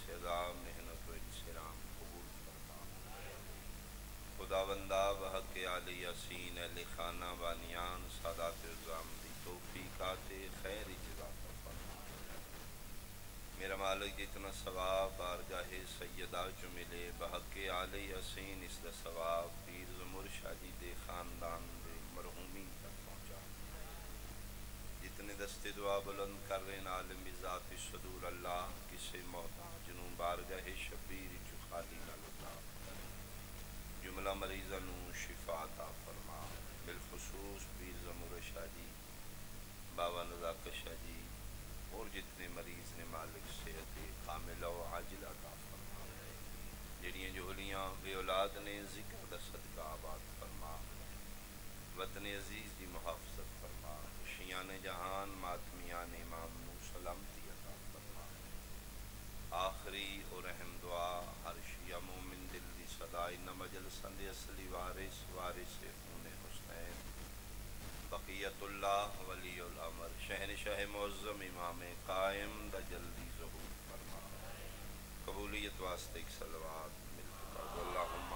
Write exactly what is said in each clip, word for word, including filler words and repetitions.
ادا محنت و انصرام قبول فرما۔ خدا بندہ بحق علی یاسین اہل خانہ بانیان سادات عظام دی توفیقات خیر جزا فرما۔ میرا مالک جتنا ثواب بارگاہ سیدہ چو ملے بحق علی یاسین اس دا ثواب پیر زمر شاہ جی دے خاندان دے مرحومین تک پہنچا۔ جتنے دستے دعا بلند کر رہے عالم ذات صدور اللہ کسے محتاج نو بارگاہ شبیر چو خالی نہ لٹا۔ جملہ مریضاں نو شفا عطا فرما، بالخصوص پیر زمر شاہ جی، بابا نزاکت شاہ جی اور جتنے مریض نے مالک صحت کاملہ و عاجلہ عطا فرما۔ جڑیاں جوہلیاں بے اولاد نے ذکر دا صدقہ آباد فرما، وطن عزیز دی محافظت فرما، خوشیان جہان ماتمیان امام نو سلامتی عطا فرما۔ آخری اور اہم دعا ہر شیعہ مومن دل دی صدا انما جلسن دے اصلی وارث وارث خون حسین بقیت اللہ ولی الامر شہنشاہ معظم امام قائم دا جلدی ظہور فرما۔ قبولیت واسطے ایک صلوات ملتا اللہم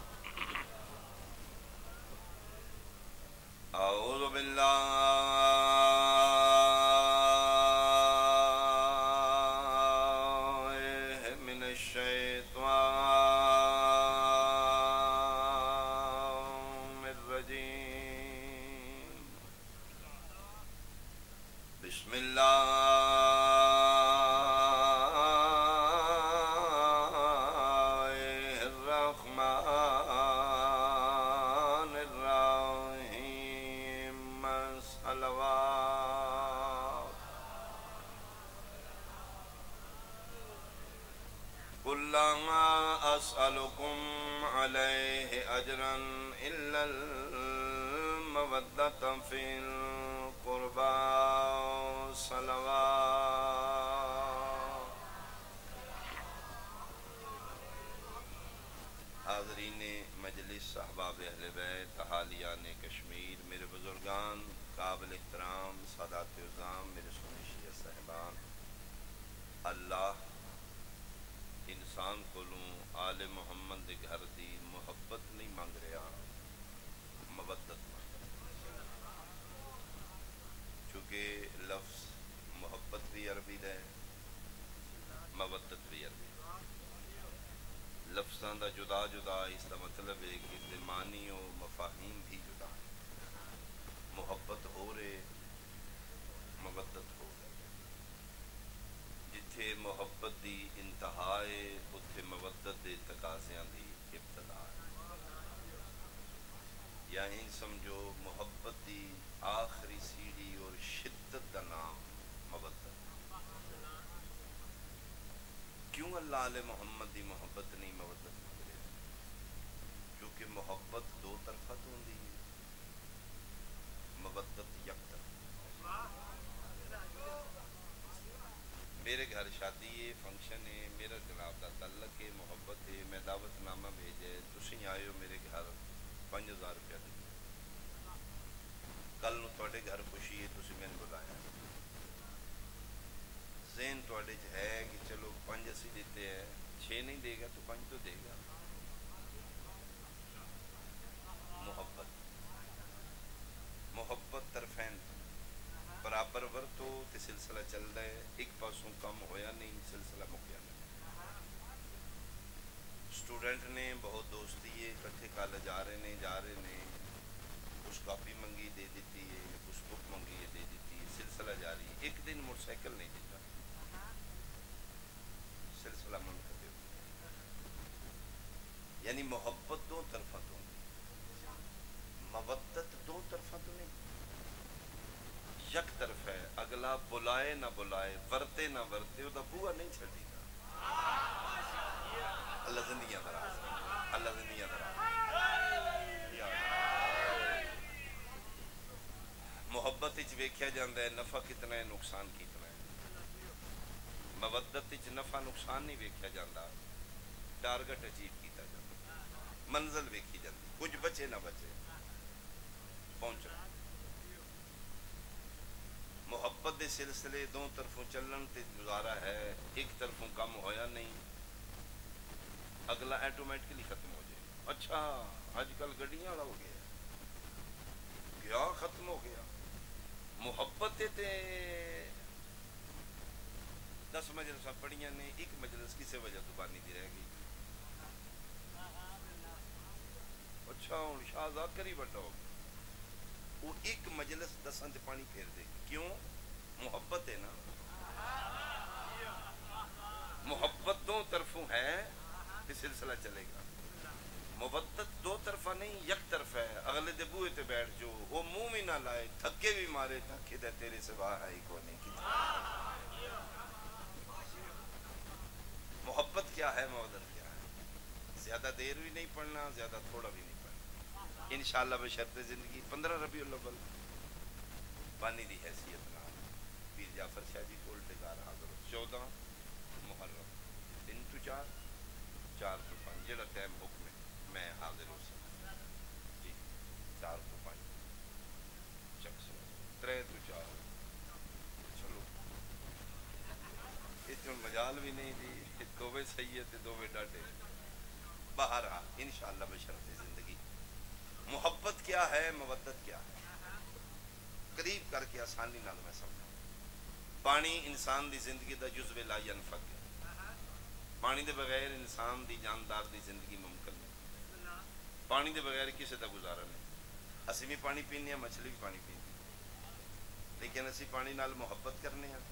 اعوذ باللہ من الشیطان الرجیم، بسم اللہ الرحمن الرحیم، صلوات۔ قل لا اسألكم عليه اجرا الا المودة في القربى، صلوات۔ حاضرین مجلس، احباب اہل بیت، اہالیان کشمیر، میرے بزرگان، قابل احترام سادات عظام، میرے سونے شیعہ صاحبان، اللہ انسان کولوں آل محمد دے گھر دی محبت نہیں مانگ رہا، مودت مانگ رہا۔ چونکہ لفظ محبت بھی عربی دا ہے، مودت بھی عربی دا ہے۔ لفظاں دا جدا جدا اس دا مطلب ہے کہ دے معنی و مفاہیم بھی جدا ہے۔ محبت ہو رہے، مودت ہو رہے۔ جتھے محبت دی انتہا ہے اتھے مودت دے تقاضیاں دی ابتدا ہے۔ یا ہی سمجھو محبت دی آخری سیڑھی اور شدت دا نام مودت۔ کیوں اللہ علیہ محمد دی محبت نہیں مودت مانگ رہے؟ کیونکہ محبت دو طرفہ تو ہوندی ہے، مودت یک طرف۔ میرے گھر شادی ہے، فنکشن ہے، میرا جناب دا تعلق ہے، محبت ہے، میں دعوت نامہ بھیجے، تسی آئے ہو میرے گھر پانچ ہزار روپیہ دے، کل نو تواڈے گھر خوشی ہے، تسی میں نے بلایا، ذہن تواڈے چ ہے کہ چلو پانچ اسی دیتے ہیں، چھ نہیں دے گا تو پانچ تو دے گا۔ محبت محبت طرفین برابر ورتو تے سلسلہ چل رہا ہے، ایک پاسوں کم ہویا نہیں، سلسلہ مکیا نہیں۔ سٹوڈنٹ نے بہت دوستی ہے، کٹھے کالج آ رہے نے جا رہے نے، اس کاپی منگی دے دیتی ہے، اس بک منگی ہے دے دیتی ہے، سلسلہ جاری ہے۔ ایک دن موٹر سائیکل نہیں دیتا، سلسلہ منقطع ہو۔ یعنی محبت دو طرفہ تو نہیں، مودت دو طرفہ تو نہیں، یک طرف ہے۔ اگلا بلائے نہ بلائے، ورتے نہ ورتے، وہ دا بوا نہیں چھڑی گا۔ اللہ زندگیاں دراز، اللہ زندگیاں دراز۔ محبت وچ ویکھیا جاندا ہے نفع کتنا ہے، نقصان کتنا ہے۔ مودت وچ نفع نقصان نہیں ویکھیا جاندا، ٹارگٹ اچیو کیتا جاندا، منزل ویکھی جاندی، کچھ بچے نہ بچے، پہنچنا۔ محبت دے سلسلے دو طرفوں چلن تے گزارا ہے، ایک طرفوں کم ہویا نہیں، اگلا ایٹومیٹکلی ختم ہو جائے. اچھا اج کل گڈیاں والا ہو گیا، کیا ختم ہو گیا. محبت تے دس مجلس پڑھیاں نے، ایک مجلس کسی وجہ تو بانی دی رہ گئی. اچھا ہوں شہزاد کری بڑا ہو گیا، وہ ایک مجلس دساں تے پانی پھیر دے گی. کیوں؟ محبت ہے نا. محبت دو طرفوں ہے، یہ سلسلہ چلے گا. مبدت دو طرفہ نہیں، یک طرف ہے. اگلے دے بوئے تے بیٹھ جو، وہ منہ بھی نہ لائے، تھکے بھی مارے، تھکے دے تیرے سوا ہے ہی کونے کی. محبت کیا ہے، مودت کیا ہے. زیادہ دیر بھی نہیں پڑھنا، زیادہ تھوڑا بھی نہیں پڑھنا. انشاءاللہ بشرط زندگی پندرہ ربیع الاول بانی دی حیثیت نہ پیر جعفر شاہ جی کول ٹکار حاضر چودہ محرم تین تو چار چار تو پانچ جڑا ٹائم حکم ہے میں حاضر ہو سکتا جی. چار تو پانچ چک سو ترے تو چار چلو اتنا مجال بھی نہیں دی، دووے صحیح ہے دووے ڈاٹے. باہر آ انشاءاللہ بشرط زندگی. محبت کیا ہے، مودت کیا ہے، قریب کر کے آسانی نال میں سمجھا. پانی انسان دی زندگی دا جزو لا ینفک ہے. پانی دے بغیر انسان دی جاندار دی زندگی ممکن نہیں. پانی دے بغیر کسی دا گزارا نہیں. اسی بھی پانی پینے ہیں، مچھلی بھی پانی پینے ہیں، لیکن اسی پانی نال محبت کرنے ہیں.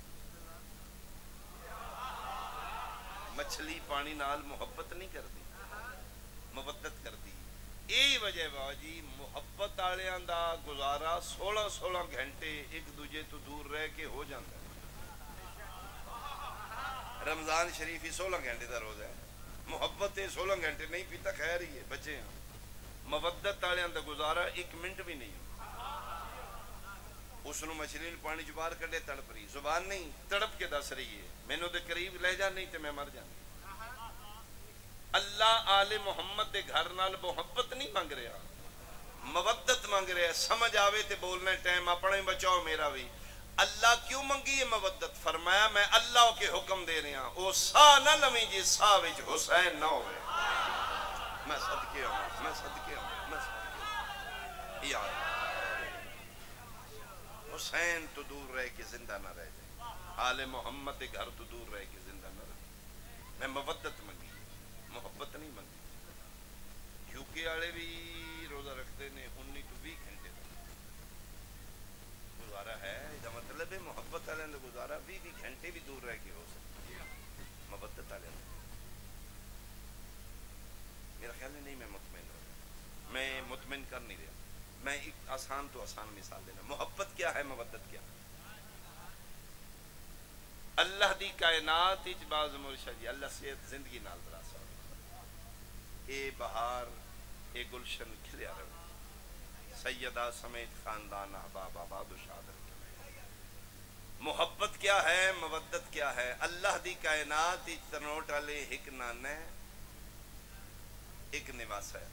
مچھلی پانی نال محبت نہیں کرتی، مودت کرتی. یہی وجہ با جی محبت آلیاں دا گزارا سولہ سولہ گھنٹے ایک دوجے تو دور رہ کے ہو جاتا ہے. رمضان شریف ہی سولہ گھنٹے دا روزہ ہے، محبت ہے سولہ گھنٹے نہیں پیتا، خیر ہی ہے بچے ہیں. مودت آلیاں دا گزارا ایک منٹ بھی نہیں. اس نے مچھلی پانی چ باہر کڈے تڑپ رہی، زبان نہیں تڑپ کے دس رہی ہے مینوں دے قریب لے جا نہیں تے میں مر جانا. اللہ آل محمد دے گھر نال محبت نہیں مانگ رہا، مودت مانگ رہا ہے. سمجھ آوے تے بولنا ٹائم اپنا ہی بچاؤ میرا بھی. اللہ کیوں منگی ہے مودت؟ فرمایا میں اللہ کے حکم دے رہا ہوں، او سا نہ لویں جی سا وچ حسین نہ ہوئے. میں صدقے ہوں، میں صدقے ہوں، میں صدقے ہوں. یا حسین تو دور رہ کے زندہ نہ رہ جائے، آل محمد دے گھر تو دور رہ کے زندہ نہ رہ. میں مودت منگی، محبت نہیں منگی. یو کے والے بھی روزہ رکھتے نے انی تو بھی گھنٹے گزارا ہے. یہ مطلب ہے محبت والے نے گزارا بھی بھی گھنٹے بھی دور رہ کے ہو سکتا. محبت والے میرا خیال ہے نہیں میں مطمئن ہو رہا، میں مطمئن کر نہیں رہا. میں ایک آسان تو آسان مثال دینا. محبت کیا ہے، مودت کیا ہے. اللہ دی کائنات اچ باز مرشد جی اللہ صحت زندگی نال برا سا اے بہار اے گلشن کھلیا رہے، سیدہ سمیت خاندان احباب آباد و شاد رہے. محبت کیا ہے، مودت کیا ہے. اللہ دی کائنات اچ تنوٹ والے ایک نانے ایک نواس ہے.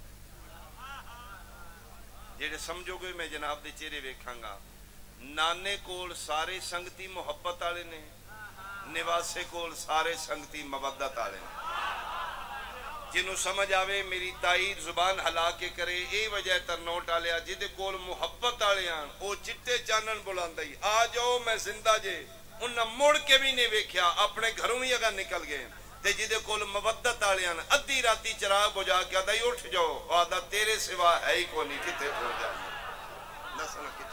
جیڑے سمجھو گے میں جناب دے چہرے ویکھاں گا، نانے کول سارے سنگتی محبت والے نے، نواسے کول سارے سنگتی مودت والے نے. جنہوں سمجھ آوے میری تائید زبان ہلا کے کرے. اے وجہ تر نوٹ آلیا جدے کول محبت آلے آن او چٹے چانن بلاندائی آ جاؤ میں زندہ جے. انہاں مڑ کے بھی نہیں ویکھیا، اپنے گھروں ہی اگر نکل گئے. تے جدے کول مودت آلے آن ادھی راتی چراغ بجا کے آدھائی اٹھ جاؤ، آدھا تیرے سوا ہے ہی کو نہیں کتے ہو جائے. نسنا کتے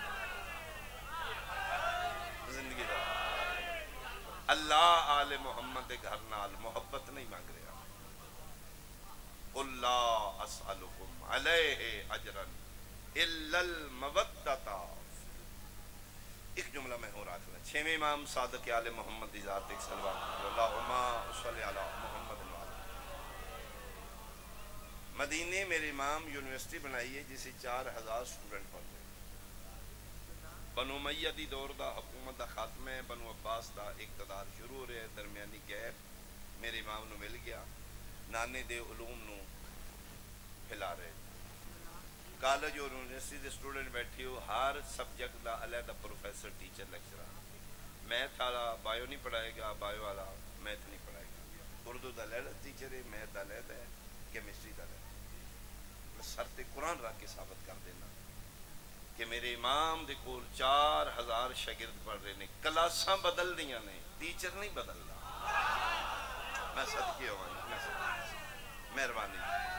زندگی دا اللہ آل محمد گھر نال محبت نہیں مانگ رہا. قُلْ لَا أَسْأَلُكُمْ عَلَيْهِ أَجْرًا إِلَّا الْمَوَدَّةَ. ایک جملہ میں ہو رہا تھا. چھویں امام صادق آل محمد دی ذات ایک صلوات اللہم صلی علی محمد. مدینے میرے امام یونیورسٹی بنائی ہے جسے چار ہزار سٹوڈنٹ پڑھتے ہیں. بنو امیہ دی دور دا حکومت دا خاتمہ ہے، بنو عباس دا اقتدار شروع ہو رہے ہیں. درمیانی گیپ میرے امام نو مل گیا، نانے دے علوم نو پھیلا رہے. کالج اور یونیورسٹی کے اسٹوڈنٹ بیٹھی ہو، ہر سبجیکٹ کا علیحدہ پروفیسر ٹیچر لیکچرر. میتھ والا بایو نہیں پڑھائے گا، بایو والا میتھ نہیں پڑھائے گا. اردو کا علیحدہ ٹیچر ہے، میتھ کا علیحدہ ہے، کیمسٹری کا علیحدہ. سر تے قرآن رکھ کے ثابت کر دینا کہ میرے امام دے کول چار ہزار شاگرد پڑھ رہے ہیں، کلاساں بدل دیاں نے، ٹیچر نہیں بدلنا. میں صدقے ہوا مہربانی.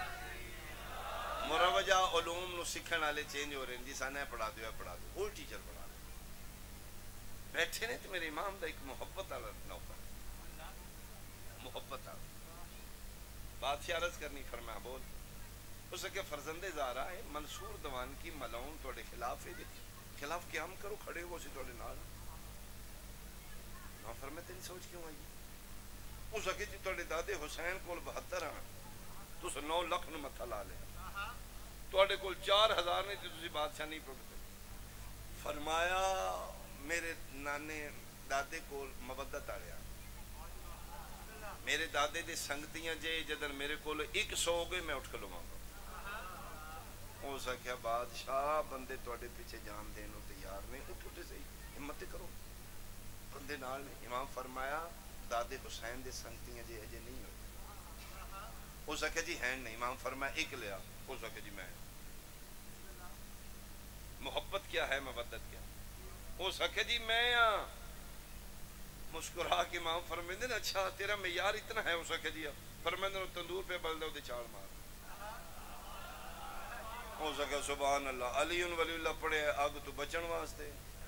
مروجہ علوم نو سکھن والے چینج ہو رہے ہیں، جی سانے پڑھا دو پڑھا دو، وہ ٹیچر پڑھا دو. بیٹھے نے تو میرے امام دا ایک محبت والا نوکر، محبت والا. بادشاہ عرض کرنی فرمایا بول. اس کے فرزند زارا ہے منصور دوان کی ملعون توڑے خلاف ہے، خلاف قیام کرو، کھڑے ہو سی توڑے نال. نا فرمایا تیری سوچ کیوں آئی؟ اس کے جی توڑے دادے حسین کول بہتر آن تو سے نو لکھ نو متھا لا لے، توڑے کول چار ہزار نے تھی بادشاہ نہیں پڑھتے. فرمایا میرے نانے دادے کول مبدت آیا، میرے دادے دے سنگتیاں جے جدن میرے کول ایک سو گئے میں اٹھ کے لوں گا. ہو سکیا بادشاہ بندے توڑے پیچھے جان دینو تیار نہیں، اٹھ اٹھے سے ہمت کرو بندے نال نہیں. امام فرمایا دادے حسین دے سنگتیاں جے اجے نہیں ہوئی. ہو سکیا جی ہیں نہیں. امام فرمایا ایک لیا. ہو سکیا جی میں. محبت کیا ہے، مودت کیا؟ ہو سکے جی میں آں. مسکرا کے امام فرمیندے نا اچھا تیرا معیار اتنا ہے. ہو سکے جی فرمیندے تندور پہ بل دے چاڑ مار. ہو سکے سبحان اللہ. علی ولی اللہ پڑھے اگ تو بچن واسطے،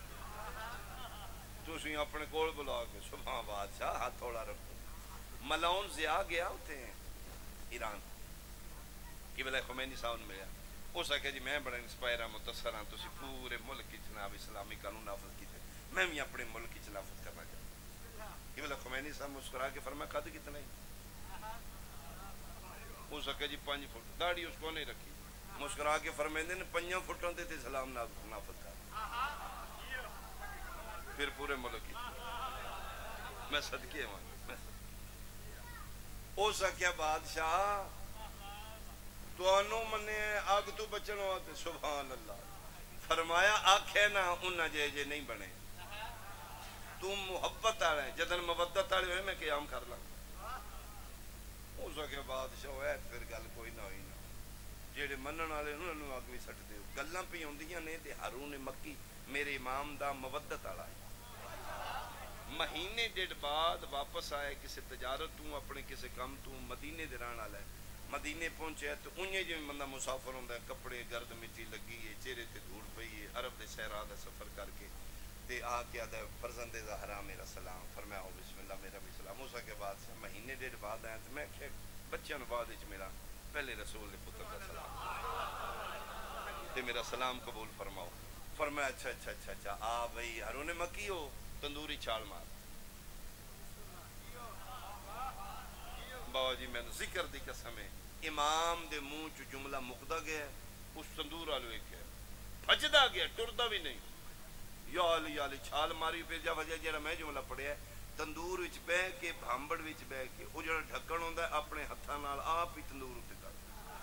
تسی اپنے کول بلا کے سبحان بادشاہ ہاتھ تھوڑا رکھو. ملعون ضیاء گیا ہوتے ہیں ایران، قبلہ خمینی صاحب نے ملیا. ہو سکے جی میں بڑا انسپائر ہاں، متاثر ہاں، تسی پورے ملک کی جناب اسلامی قانون نافذ کیتے، میں بھی اپنے ملک کی نافذ کرنا چاہتا. قبلہ خمینی صاحب مسکرا کے فرمایا قد کتنا ہی؟ ہو سکے جی پانچ فٹ. داڑھی اس کو نہیں رکھی. مسکرا کے فرمیندے نے پنجاں فٹوں تے تے سلام نافذ کر. پھر پورے ملک کی میں صدقے ہوں. ہو سکیا بادشاہ تو انو منے آگ تو بچن ہوتے. سبحان اللہ. فرمایا آکھے نا انہ جے جے نہیں بنے. تم محبت آ رہے ہیں، جدن مبدت آ رہے ہوئے میں قیام کر لوں. ہو سکیا بادشاہ ہوئے پھر گل کوئی نہ ہوئی نا. جیڑے منن والے انہوں نے آگ بھی سٹ دے. گلاں پہ ہوندیاں نے تے ہارون مکی میرے امام دا مبدت آ ہے. مہینے ڈیڑھ بعد واپس آئے کسی تجارت تو اپنے کسی کام تو مدینے دے رہن والا ہے. مدینے پہنچے تو انہیں جو بندہ مسافر ہوتا ہے، کپڑے گرد مٹی لگی ہے، چہرے تے دھوڑ پئی ہے، عرب دے صحرا دا سفر کر کے تے آ کے آدھا فرزند زہرا میرا سلام. فرمایا ہو بسم اللہ میرا بھی سلام. ہو سکے بعد سے مہینے ڈیڑھ بعد آیا تو میں کہ بچوں بعد وچ میرا پہلے رسول نے پتر کا سلام تے میرا سلام قبول فرماؤ. فرمایا اچھا اچھا اچھا اچھا آ بھئی ہارون مکی ہو، تندوری چھال مار. بابا جی میں نے ذکر دی قسم ہے امام دے منہ چ جملہ مقدہ گیا، اس تندور والو ایک ہے بھجدا گیا، ٹردا بھی نہیں. یا علی یا علی چھال ماری. پھر جا وجہ جڑا میں جملہ پڑھیا ہے تندور وچ بہ کے بھامبڑ وچ بہ کے او جڑا ڈھکن ہوندا ہے اپنے ہتھاں نال آپ ہی تندور تے کر.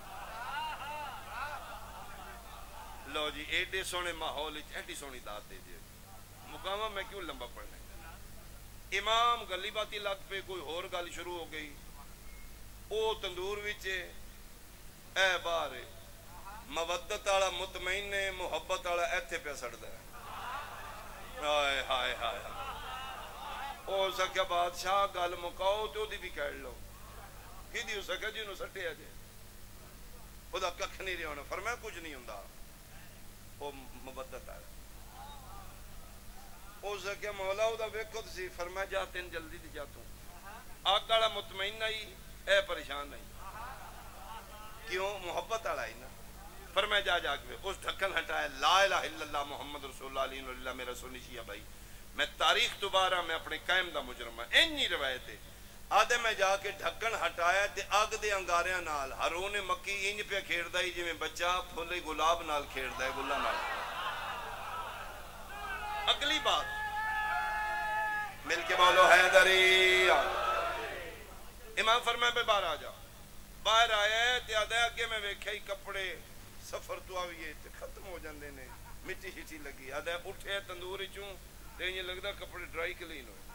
لو جی ایڈے سونے ماحول وچ ایڈی سونی داد دے دے. مقامہ میں کیوں لمبا پڑھنا ہے. امام گلی باتی لگ پہ کوئی اور گل شروع ہو گئی. او تندور وچ اے باہر مودت والا مطمئن نے محبت والا ایتھے پہ سڑدا ہے. ہائے ہائے ہائے. ہو سکیا بادشاہ گل مکاؤ تو دی بھی کہہ لو کی دی ہو سکیا جی انہوں سٹے جے او دا ککھ نہیں رہا ہونا. فرمایا کچھ نہیں ہوندا. او مودت آیا. ہو سکیا مولا او دا ویکھو سی. فرمایا جا تین جلدی دی جا تو. آگ والا مطمئن نہیں، اے پریشان نہیں. کیوں؟ محبت والا ہی نا. فرمایا جا جا کے اس ڈھکن ہٹایا. لا الہ الا اللہ محمد رسول اللہ علیہ وسلم میرا سونی شیعہ بھائی میں تاریخ دوبارہ میں اپنے قائم دا مجرم ہے. اینی روایت ہے. آدھے میں جا کے ڈھکن ہٹایا تے اگ دے انگاریاں نال ہارون مکی انج پہ کھیڑدا ہی جویں بچہ پھولے گلاب نال کھیڑدا ہے، گلاں نال. اگلی بات مل کے بولو حیدری. امام فرمایا پہ باہر آ جا. باہر آیا تے آدھے اگے میں ویکھے ہی کپڑے سفر تو آئیے تے ختم ہو جاندے نے مٹی شٹی لگی آدھا اٹھے تندور چوں تے یہ لگدا کپڑے ڈرائی کلین ہوئے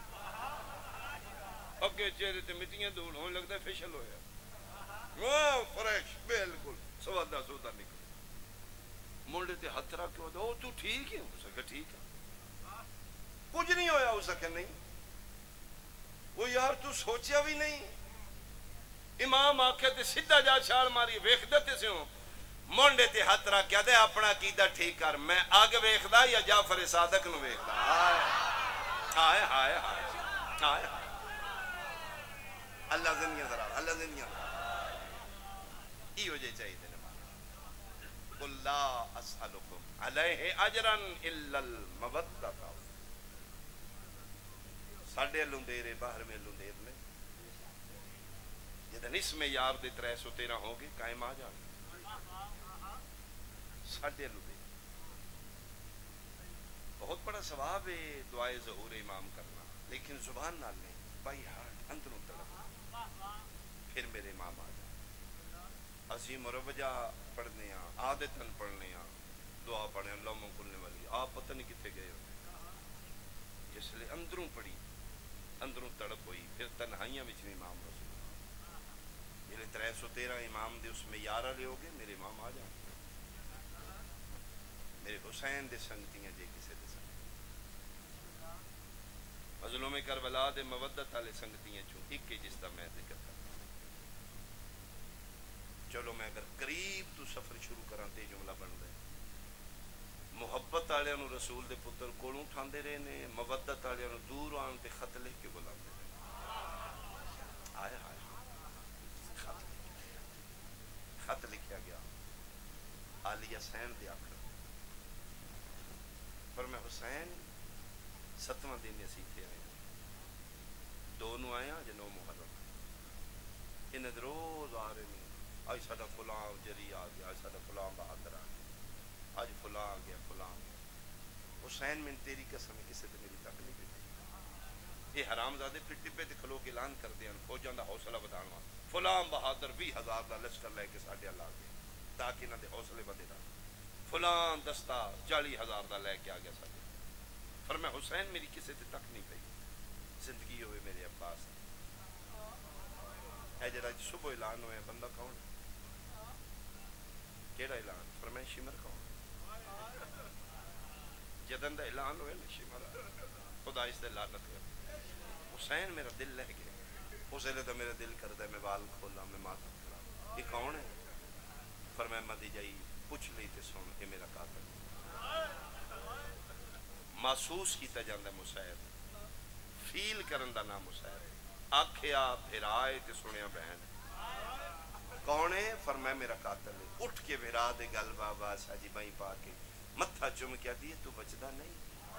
اگے چہرے تے مٹیاں دھول ہونے لگدا فیشل ہویا واہ فریش بالکل سودا سودا نکل مونڈے تے ہاتھ رکھ کے او تو ٹھیک ہے ہو سکے ٹھیک ہے کچھ نہیں ہویا ہو سکے نہیں وہ یار تو سوچیا بھی نہیں امام آکھے تے سیدھا جا چھال ماری ویکھدا تے سیوں مونڈے تے ہاتھ رکھ کے دے اپنا عقیدہ ٹھیک کر میں اگ ویکھدا یا جعفر صادق نو ویکھدا ہائے ہائے ہائے ہائے اللہ زندگیاں ذرا اللہ زندگیاں یہ ہو جائے چاہیے قل لا اسألکم علیہ اجرا الا المودۃ ساڈے لندیرے باہر میں لندیر نے جدن اس میں یار دے ترے سو تیرہ ہو گے قائم آ جان ساڈے لندیر بہت بڑا ثواب ہے دعائے ظہور امام کرنا لیکن زبان نال نہیں بائی ہارٹ اندروں طلب پھر میرے امام آ جائے اسی مروجہ پڑھنے ہیں عادتاً پڑھنے ہیں دعا پڑھنے اللہ منقلنے والی آپ پتہ نہیں کتے گئے ہوتے جس لئے اندروں پڑھی اندروں تڑپ ہوئی پھر تنہائیاں بچ میں امام رسول میرے ترے سو تیرہ امام دے اس میں یارہ لے ہوگے میرے امام آ جائیں میرے حسین دے سنگتیاں جے کسے دے سنگتیاں مظلوم کربلا دے مودت والے سنگتیاں چوں ایک جس دا میں ذکر کرتا چلو میں اگر قریب تو سفر شروع کران تے جملہ بن دے محبت والے نو رسول دے پتر کولوں ٹھاندے رہے نے مودت والے نو دور آن تے خط لکھ کے بلاندے رہے آئے آئے خط خط لکھیا گیا علی حسین دے آخر پر میں حسین ستواں دن اسی تھے آئے دونوں آئے ہیں جنو محرم انہیں روز آ رہے ہیں آج ساڑا فلاں جری آ گیا آج ساڑا فلاں بہادر آ گیا آج فلاں آ گیا فلاں آ گیا حسین میں تیری قسم کسے تے میری تک نہیں بیٹھی یہ حرام زادے پھر ٹپے تے کھلو کے اعلان کر دیا فوجاں دا حوصلہ بدانوا فلاں بہادر بھی ہزار دا لشکر لے کے ساڑے اللہ گیا تاکہ نہ دے حوصلے بدے دا فلاں دستہ چالی ہزار دا لے کے آ گیا ساڑے فرمایا حسین میری کسے تے تک نہیں پئی زندگی ہوئے میرے عباس اے جڑا صبح اعلان ہوئے بندہ کون ہے کیڑا اعلان فرمایا شمر کون جدن دا اعلان ہوئے نا شمر خدا اس دے لعنت کر حسین میرا دل لے گیا اس لئے تو میرا دل کرتا ہے میں بال کھولا میں ماتم کرا یہ کون ہے فرمایا مدی جائی پوچھ لی تے سن یہ میرا قاتل محسوس کیتا جاندہ مسائب فیل کرن دا نام مسائب آکھیا بھرائے تے سنیا بہن کون ہے فرمایا میرا قاتل ہے اٹھ کے بھرا دے گل بابا ساجی بائی پا کے متھا چم کیا دیئے تو بچدا نہیں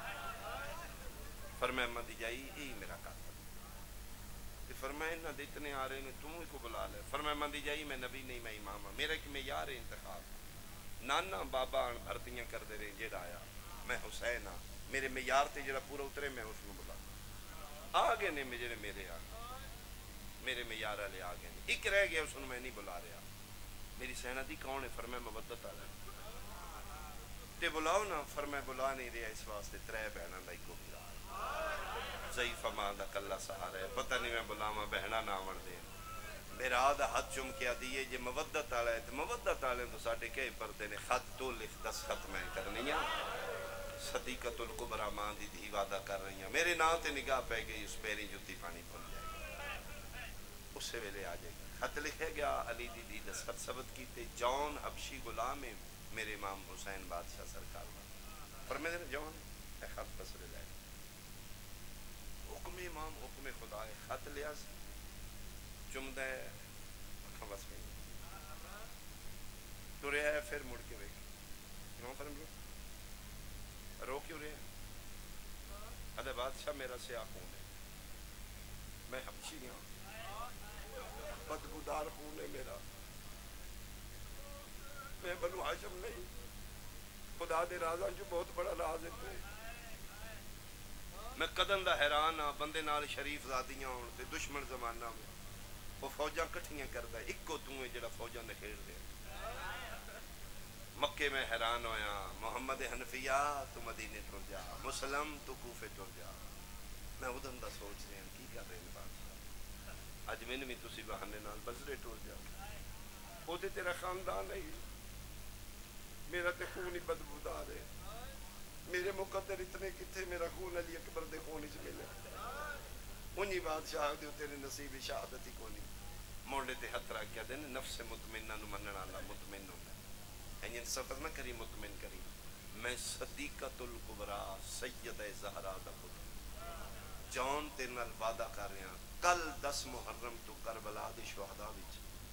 فرمایا مدی جائی یہی میرا قاتل فرمایا انہاں دے اتنے آ رہے ہیں تمہیں کو بلا لے فرمایا مدی جائی میں نبی نہیں میں امام ہوں میرا کہ میں یار انتخاب نانا بابا بھرتیاں کر دے رہے جیڑا آیا میں حسین ہاں میرے میں یار تے جڑا پورا اترے میں اس کو بلا آگے نے میرے میرے آ میرے میں یار والے آ گئے ایک رہ گیا اس میں نہیں بلا رہا میری سینہ دی کون ہے فرمایا مودت آ رہا تے بلاؤ نا فرمایا بلا نہیں رہا اس واسطے ترے بہناں دا ایکو بلا ضعیف ماں دا کلا سہارا ہے پتہ نہیں میں بلاواں بہنا نہ آون دے میرا آدھا ہاتھ چم کیا دیئے جے مودت آ رہا ہے تو مودت آ رہے ہیں تو ساڑھے کئی پردے نے خط تو لکھ دس خط میں کرنی ہیں صدیقت القبرہ ماں دی دی وعدہ کر رہی ہیں میرے نام تے نگاہ پہ گئی اس پیری جتی پانی پھول جائے گی اس سے ویلے آ جائے گی خط لکھے گیا علی دی دی دستخط ثبت کیتے جون حبشی غلام ہے میرے امام حسین بادشاہ سرکار پر میں نے جون اے خط پسرے لائے حکم امام حکم خدا ہے خط لیا چمدہ ہے اکھاں بس میں تو رہا ہے پھر مڑ کے بیٹھ امام فرم رو رو کیوں رہے ہیں ادھے بادشاہ میرا سیاہ خون ہے میں حبشی نہیں ہوں بدبودار خون ہے میرا میں بنو ہاشم نہیں خدا دے رازاں جو بہت بڑا راز ہے میں قدم دا حیران ہاں بندے نال شریف زادیاں ہون تے دشمن زمانہ میں وہ فوجاں کٹھیاں کردا ہے ایک کو تو ہے جڑا فوجاں دے کھیڑ دے مکے میں حیران ہویا، محمد حنفیہ تو مدینے ٹر جا، مسلم تو کوفے ٹر جا۔ میں ادھر دا سوچ رہا کی کر رہے ہیں بادشاہ، اج میں بھی تسی بہانے نال بزرے ٹر جا، وہ تے تیرا خاندان نہیں، میرا تے خون ہی بدبودار ہے، میرے مقدر اتنے کتھے، میرا خون علی اکبر دے خون وچ ملے، انہی بادشاہ دیو تیرے نصیب شہادت ہی کونی۔ موڑے تے ہتھ رکھ کے دین نفس مطمئنہ نو منن والا مطمئن ہوتا ہے، انجن سفر نہ کری مطمئن کری، میں صدیقۃ الکبریٰ سیدہ زہرا دا پتر جان تیرے نال وعدہ کر رہا کل دس محرم تو کربلا دے شہداء وچ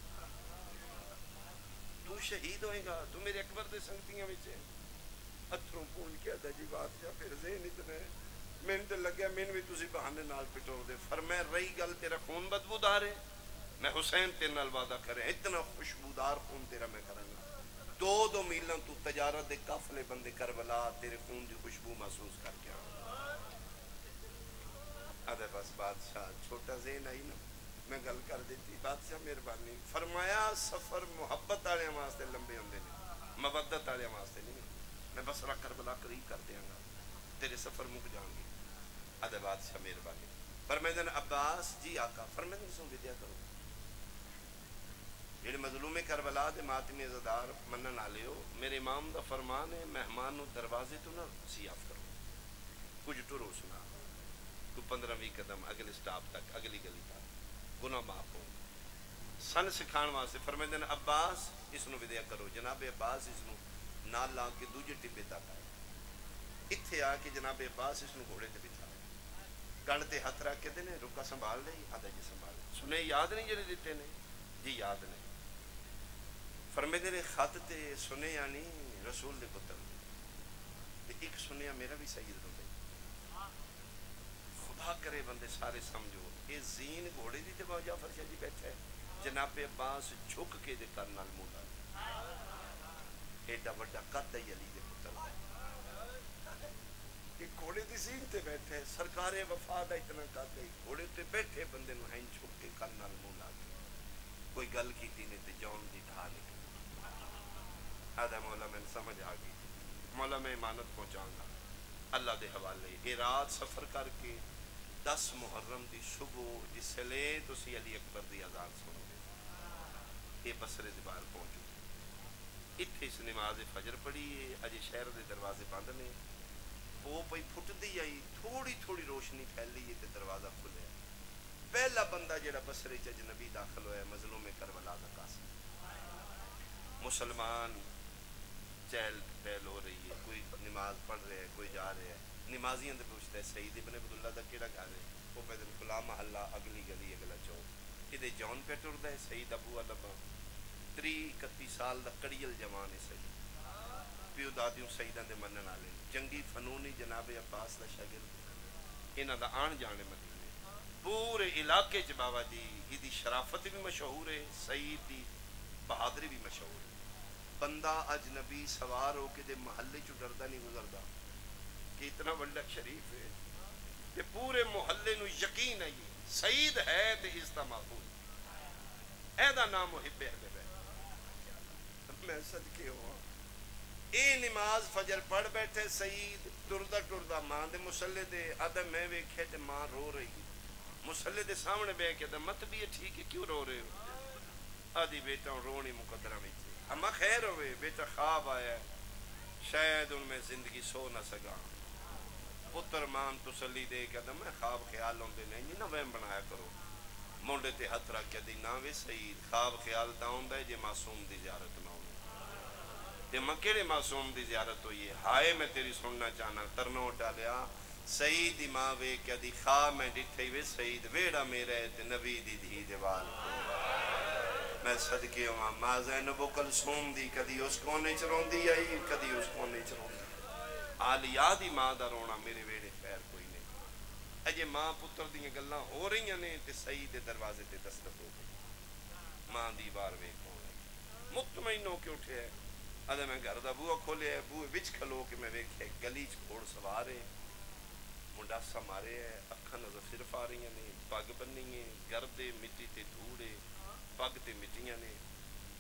تو شہید ہوئے گا، تو میرے اکبر دے سنگتیاں وچ اتھروں پونج کے آدھا جی بادشاہ پھر ذہن اتنے میں تے لگیا میں بھی تسی بہانے نال پٹو دے، فرمایا رہی گل تیرا خون بدبودار ہے، میں حسین تیرے نال وعدہ کرے اتنا خوشبودار خون تیرا میں کروں گا، دو دو میلاں تو تجارت دے قافلے بندے کربلا تیرے خون دی خوشبو محسوس کر کے آدھے بس بادشاہ چھوٹا ذہن آئی نا، میں گل کر دیتی بادشاہ مہربانی فرمایا سفر محبت والے واسطے لمبے ہوندے نے، مودت والے واسطے نہیں، میں بسرا کربلا قریب کر دیاں گا، تیرے سفر مک جان گے۔ آدھے بادشاہ مہربانی فرمیدن عباس جی آقا فرمیدن سن ودیا کرو، جیڑے مظلوم کربلا دے ماتمی عزادار منن والے ہو، میرے امام دا فرمان ہے مہمان نو دروازے تو نہ سیاف کرو، کچھ ٹرو سنا تو پندرہ بھی قدم اگلے سٹاپ تک اگلی گلی تک گناہ معاف ہو سن سکھان واسطے فرمیدن عباس اس نو ودیا کرو، جناب عباس اس نو نال لا کے دوجے ٹبے تک آئے، اتھے آ کے جناب عباس اس نو گھوڑے تے بٹھا گل تے ہاتھ رکھ کے دینے رکا سنبھال لئی، آدھا جی سنبھال لئی، سنے یاد نہیں جڑے دیتے نے جی یاد نہیں، فرمیدے نے خط تے سنے یعنی رسول دے پتر تے ایک سنیا میرا بھی سید ہوندے، خدا کرے بندے سارے سمجھو اے زین گھوڑے دی تے باو جعفر شاہ جی بیٹھا ہے، جناب عباس جھک کے دے کر نال مولا ایڈا وڈا قد ہے علی دے پتر ایک گھوڑے دی زین تے بیٹھے سرکار وفا دا اتنا قد ہے، گھوڑے تے بیٹھے بندے نو ہیں جھک کے کر نال مولا کوئی گل کی تینے تے جان دی ڈھا نکلی، آدھا مولا میں سمجھ آ گئی، مولا میں امانت پہنچاؤں گا اللہ دے حوالے، یہ رات سفر کر کے دس محرم دی صبح جس لے تو سی علی اکبر دی آزاد سنو گے، یہ بسرے دی باہر پہنچو، اتھے اس نماز فجر پڑھی ہے، اجے شہر دے دروازے بند نے، وہ پئی پھٹ دی آئی تھوڑی تھوڑی روشنی پھیلی ہے تے دروازہ کھلے، پہلا بندہ جڑا بسرے چ اجنبی داخل ہویا مظلوم کربلا دا قاسم، مسلمان چہل پہل ہو رہی ہے، کوئی نماز پڑھ رہے ہے کوئی جا رہے ہے، نمازیاں دے پوچھتا ہے سعید ابن عبداللہ دا کیڑا گھر ہے، وہ پیدل کھلا محلہ اگلی گلی اگلا چوک، یہ جان پہ ٹردا ہے سعید ابو علبا تری اکتی سال دا کڑیل جوان ہے سعید، پیو دادیوں سعیداں دے منن والے جنگی فنونی جناب عباس دا شاگرد، انہاں دا آن جانے مدینے پورے علاقے چ بابا جی یہ شرافت بھی مشہور ہے، سعید دی بہادری بھی مشہور ہے، بندہ اجنبی سوار ہو کے دے محلے چو ڈردا نہیں گزردا کہ اتنا بڑا شریف ہے کہ پورے محلے نو یقین ہے یہ سعید ہے تے اس دا محفوظ اے دا نام محب اہل بیت، میں صدقے ہوا اے نماز فجر پڑھ بیٹھے سعید ٹردا ٹردا ماں دے مسلے دے آدھا میں ویکھے تے ماں رو رہی مسلے دے سامنے بے کے دا مت بھی ہے ٹھیک ہے کیوں رو رہے ہو، آدھی بیٹا رونی مقدرہ میں اما خیر ہوئے بیٹا خواب آیا ہے شاید ان میں زندگی سو نہ سکا، پتر مان تسلی دے کے دا میں خواب خیال ہوندے نہیں نہ وہم بنایا کرو، مونڈے تے ہتھ رکھ کے دی نا وے سعید خواب خیال تا ہوندا ہے جے معصوم دی زیارت نہ ہوندی تے میں کیڑے معصوم دی زیارت ہوئی ہے، ہائے میں تیری سننا چاہنا ترنو ڈالیا سعید دی ماں وے کے دی خواب میں ڈٹھے وے سعید ویڑا میرے تے نبی دی دھی دیوال میں صدقے ہوں ماں زینب و کلثوم دی کدی اس کونے چ روندی آئی کدی اس کونے چ روندی آلیا دی ماں دا رونا میرے ویڑے خیر کوئی نہیں، اجے ماں پتر دیاں گلاں ہو رہی ہیں تے سعید دے دروازے تے دستک ہو گئی، ماں دی بار ویکھ ہو رہی مطمئن ہو کے اٹھے ہے، آدھے میں گھر دا بوہا کھولے ہے بوہے وچ کھلو کے میں ویکھے گلی چ گھوڑ سوار ہے، منڈاسا مارے ہے، اکھاں نظر صرف آ رہی ہیں پگ بنی ہے، گردے مٹی تے دھوڑے پگ تے مٹیاں نے،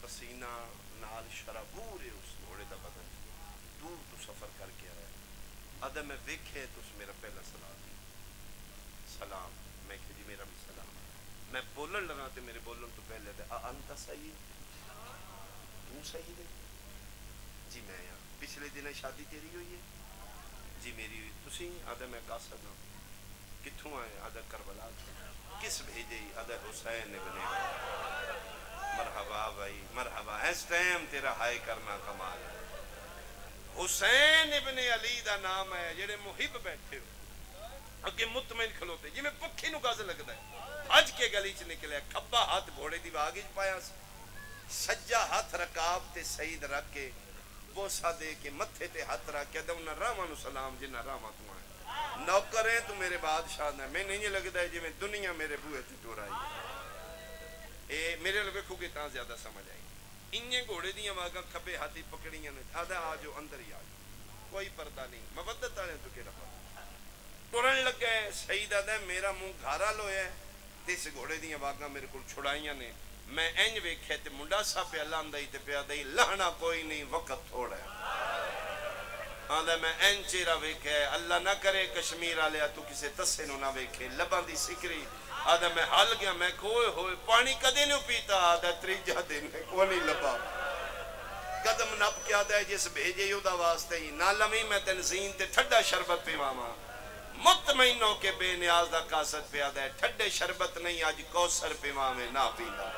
پسینہ نال شرابور ہے اس گھوڑے دا بدن دور تو سفر کر کے آیا آدھا میں ویکھے تو اس میرا پہلا سلام دی سلام میں کہ جی میرا بھی سلام میں بولن لگا تے میرے بولن تو پہلے دے انت سید تو سید ہے جی میں یہاں پچھلے دن شادی تیری ہوئی ہے جی میری ہوئی تسی آدھا میں قاصد ہوں کتھوں آئے آدھا کربلا کس بھیجے آدھا حسین ابن مرحبا بھائی مرحبا اس ٹائم تیرا ہائے کرنا کمال ہے حسین ابن علی دا نام ہے جڑے محب بیٹھے ہو اگے مطمئن کھلوتے جی میں پکھی نو گاز لگتا ہے اج کے گلی چ نکلے کھبا ہاتھ گھوڑے دی باغ وچ پایا سجا ہاتھ رکاب تے سعید رکھ کے بوسا دے کے متھے تے ہاتھ رکھ کے انہاں راواں نو سلام جنہ راواں تو آئے نوکر ہیں تو میرے بادشاہ نے میں نہیں لگتا ہے جی میں دنیا میرے بوئے تے ٹور آئی اے میرے لوگ ویکھو گے تاں زیادہ سمجھ آئی انہیں گھوڑے دیاں واگاں کھبے ہاتھی پکڑیاں نے آدھا آجو اندر ہی آجو کوئی پردہ نہیں مودت والے تو کہڑا پردہ ٹرن لگا ہے سعید آدھا میرا منہ گھارا لویا ہے تیس گھوڑے دیاں واگاں میرے کو چھڑائیاں نے میں اینج ویکھے تے منڈا سا پہ اللہ اندائی تے پہ آدھائی لہنا کوئی نہیں وقت تھوڑا ہے آدھا میں این چیرہ ویکھے اللہ نہ کرے کشمیر آلیا تو کسے تسے نو نہ ویکھے لبان دی سکری آدھا میں حال گیا میں کوئے ہوئے پانی کدے نہیں پیتا آدھا تریجہ دن میں کوئی نہیں لبا قدم نب کیا دے جس بھیجے یوں دا واسطے ہی نہ لمی میں تنزین تے ٹھڈا شربت پہ ماما مطمئنوں کے بے نیاز دا قاصد پہ آدھا ہے ٹھڈے شربت نہیں آج کوسر پہ ماما نہ پیدا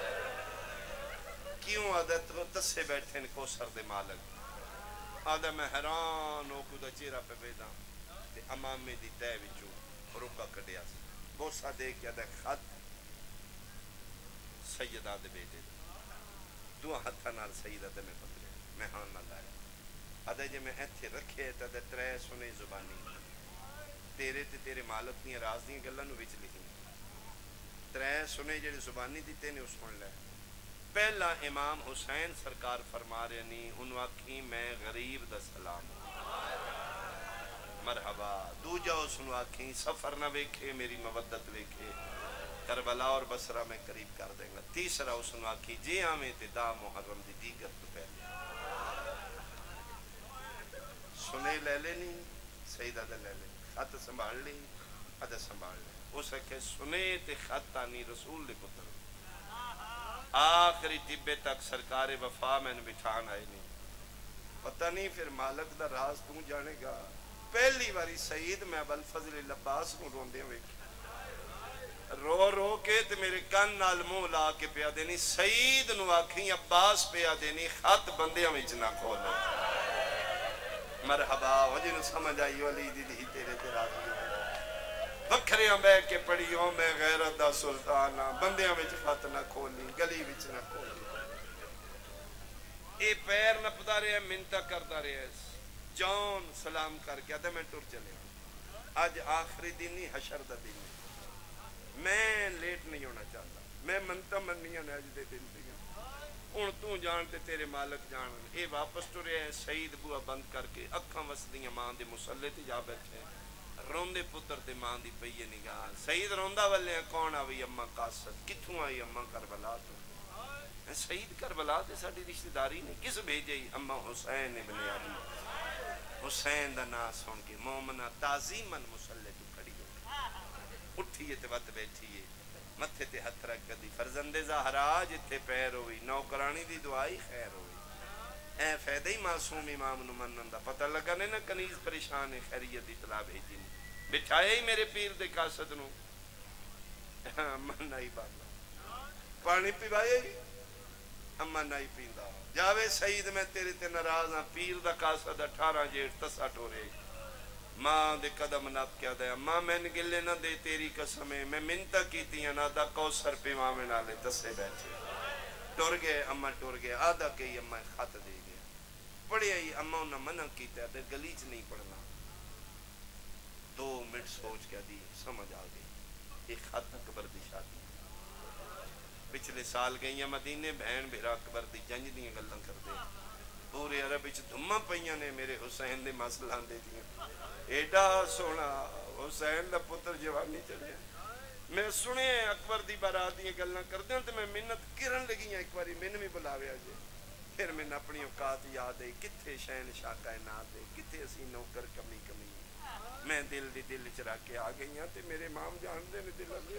کیوں آدھا تسے بیٹھے ان کوسر دے مالک آدھا میں حیران ہو کدھا چیرہ پہ بیدا تے امام میں دی تے وچوں رکا کڑیا سے بوسا دے کیا دے خط سیدہ دے بیٹے دو ہتھا نال سیدہ دے میں پکڑے میں ہاں نہ لائے آدھا جے میں ایتھے رکھے تا دے ترے سنے زبانی تیرے تے تیرے مالک دیاں راز دیاں گلہ نو وچ لکھی ترے سنے جڑے زبانی دیتے نے اس سن لے پہلا امام حسین سرکار فرما رہے نہیں انہوں آکھی میں غریب دا سلام مرحبا دو جاؤ سنو آکھی سفر نہ ویکھے میری مودت ویکھے کربلا اور بصرہ میں قریب کر دیں گا تیسرا سنو آکھی جی آمیں تے دا محرم دی دیگر تو پہلے سنے لے لے نہیں سیدہ دے لے لے خط سنبھال لی ادھا سنبھال لے اسے کہ سنے تے خط آنی رسول دے پتر آخری طبے تک سرکار وفا میں نے بٹھان آئے نہیں پتہ نہیں پھر مالک دا راز توں جانے گا پہلی باری سعید میں ابوالفضل العباس کو روندے ہوئے رو رو کے تے میرے کان نال منہ لا کے پیا دینی سعید نو آکھیں عباس پیا دینی خط بندیاں وچ نہ کھولا مرحبا ہو جنو سمجھ آئی ولی دی دی تیرے تے راضی بکھریاں بے کے پڑیوں میں غیرت دا سلطانہ بندیاں وچ خط نہ کھولی گلی وچ نہ کھولی اے پیر نہ پتا رہے ہیں منتہ کرتا رہے ہیں جان سلام کر کے آدھے میں ٹور چلے آج آخری دن ہی حشر دا دن میں لیٹ نہیں ہونا چاہتا میں منتہ منیاں نے آج دے دن دیا ان تو جانتے تیرے مالک جان اے واپس تو رہے ہیں سعید بوا بند کر کے اکھاں وسدیاں ماں دے مسلح تے جا بیٹھے روندے پتر تے ماں دی پئیے نگاہ سعید روندہ والے ہیں کون آوئی اماں قاصد کتھوں آئی اماں کربلا تو سعید کربلا تے ساڑی رشتہ داری نے کس بھیجے اماں حسین ابن علی حسین دا نا سن کے مومنہ تعظیماً مسلح تو کھڑی ہو اٹھیے تے وقت بیٹھیے متھے تے ہتھ رکھ دی فرزند زہرا جتے پیر ہوئی نوکرانی دی دعائی خیر ہوئی اے فیدہ ہی معصوم امام نو منن دا پتہ لگا نے نا کنیز پریشان خیریت اطلاع بھیجی بٹھائے ہی میرے پیر دے قاصد نو منہ ہی باندھا پانی پیوائے ہی اما نہیں پیندا جاوے سعید میں تیرے تے ناراض ہاں پیر دا قاصد اٹھارہ جیٹ تسا ٹورے ماں دے قدم ناب کیا دے ماں میں نے گلے نہ دے تیری قسمیں میں منتہ کیتی ہیں نہ دا کوثر پہ ماں میں نالے تسے بیٹھے ٹور گئے اما ٹور گئے آدھا کئی اما خط دے گیا پڑھے آئی اما انہا منع کیتا ہے گلیچ نہیں پڑھنا دو منٹ سوچ کے دی سمجھ آ گئی ایک خط اکبر دی شادی پچھلے سال گئی ہیں مدینے بہن بھیرا اکبر دی جنج دی گلن کر دے پورے عرب وچ دھما پئیاں نے میرے حسین دے مسئلہ دے دیاں ایڈا سونا حسین دا پتر جوانی چلے میں سنے اکبر دی بارات دی گلاں کردے تے میں منت کرن لگی ہاں ایک باری مینوں بھی بلاویا جے پھر میں اپنی اوقات یاد ہے کتھے شہنشاہ کائنات ہے کتھے اسی نوکر کمی کمی میں دل دی دل چ رکھ کے آ گئی ہاں تے میرے امام جان دے نے دل اگے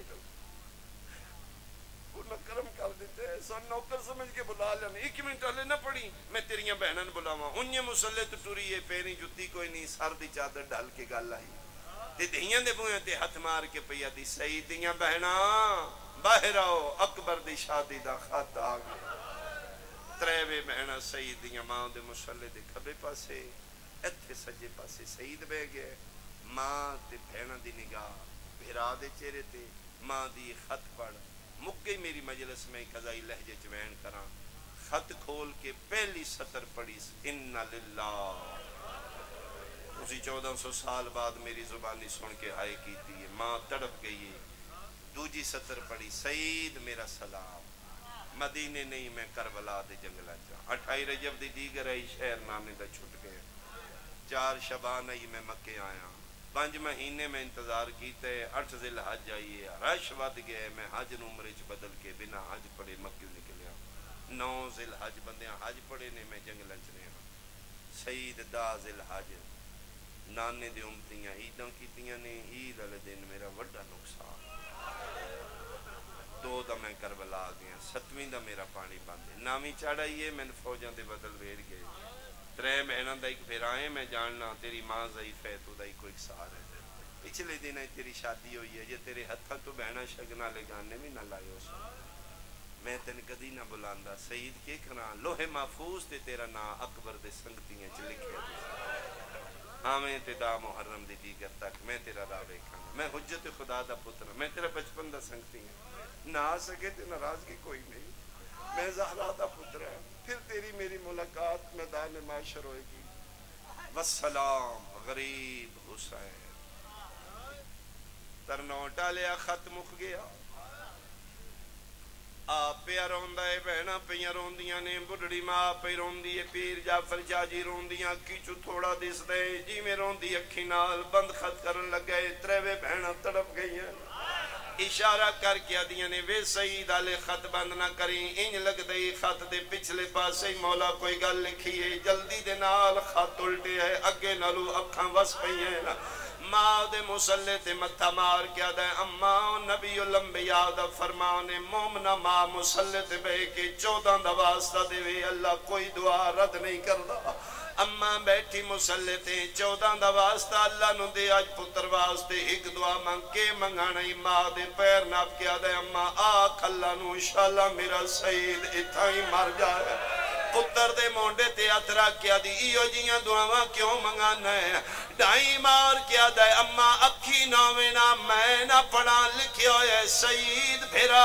انہاں کرم کر دیتے ہیں سن نوکر سمجھ کے بلا لینے ایک منٹ ہلے نہ پڑی میں تیریاں بہنن بلاواں انہیں مسلے تو ٹری ہے پیری جتی کوئی نہیں سر دی چادر ڈال کے گل آئی تے دھیاں دے بوئیں تے ہاتھ مار کے پیا دی سعید دیاں بہناں باہر آؤ اکبر دی شادی دا خط آ گیا تریوے بہناں سعید دیاں ماں دے مسلے دے کھبے پاسے ایتھے سجے پاسے سعید بہ گئے ماں تے بہناں دی نگاہ بھرا دے چہرے تے ماں دی خط پڑھ مک گئی میری مجلس میں قضائی لہجے چوین کراں خط کھول کے پہلی سطر پڑھی اِنَّ لِلَّهِ اسی چودہ سو سال بعد میری زبانی سن کے ہائے کی تھی ماں تڑپ گئی ہے دوجی سطر پڑھی سعید میرا سلام مدینے نہیں میں کربلا دے جنگلہ جا اٹھائی رجب دی دیگر آئی شہر نانے دا چھٹ گئے چار شبان آئی میں مکے آیا پانچ مہینے میں انتظار کیتے اٹھ ذی الحج آئیے رش ود گئے میں حج نمرچ بدل کے بنا حج پڑے مکیوں نکلیا نو ذی الحج بندیاں حج پڑے نے میں جنگلہ چنے ہاں سعید دا ذی الحج نانے دے امتیاں عیداں کیتیاں نے عید والے دن میرا وڈا نقصان دو دا میں کربلا آ گیا ستویں دا میرا پانی باندھے نامی چاڑھائیے میں فوجاں دے بدل ویر گئے ترے مہینہ دا ایک پھر آئے میں جاننا تیری ماں ضعیف ہے تو دا ایک کوئی سار ہے پچھلے دن ہے تیری شادی ہوئی ہے یہ تیرے ہتھا تو بہنا شگنا لے گانے بھی نہ لائے ہو سو میں تین کدی نہ بلاندہ سعید کے کنا لوہے محفوظ تے تیرا نا اکبر دے سنگتیاں چ لکھے آمیں تے دا محرم دی دیگر تک میں تیرا راوے کھانا میں حجت خدا دا پتر میں تیرا بچپن دا سنگتی ہیں نہ آ سکے تے ناراضگی کوئی نہیں میں زہرا دا پتر ہے پھر تیری میری ملاقات میدان معاشر ہوئے گی والسلام غریب حسین ترنو ٹالیا خط مک گیا آپ پیا روندہ ہے بہنا پیا روندیاں نے بڑھڑی ماں پہ روندی ہے پیر جعفر جاجی روندیاں کیچو تھوڑا دس دے جی میں روندی اکھی نال بند خط کرن لگ گئے تریوے بہنا تڑپ گئی ہیں اشارہ کر کیا دیا نے وے سعید آلے خط بند نہ کریں انج لگ دے خط دے پچھلے پاسے مولا کوئی گل لکھی ہے جلدی دے نال خط الٹے ہے اگے نالو اکھاں وس پئی ہیں ماں دے مسلے تے متھا مار کیا دے اماں نبی الانبیاء دا فرمانے مومنہ ماں مسلے تے بے کے چودہ دا واسطہ دے وے اللہ کوئی دعا رد نہیں کردہ اماں بیٹھی مسلے تے چودہ دا واسطہ اللہ نو دے آج پتر واسطے ایک دعا مانگ کے منگانا ہی ماں دے پیر ناپ کیا دے اماں آکھ اللہ نو انشاءاللہ میرا سعید اتھا ہی مر جائے پتر دے مونڈے تے اترا کیا دی ایو جیاں دعاواں کیوں منگانا ہے ڈائی مار کیا دے اماں اکھی ناوینا میں نہ پڑھا لکھیا ہے سعید بھرا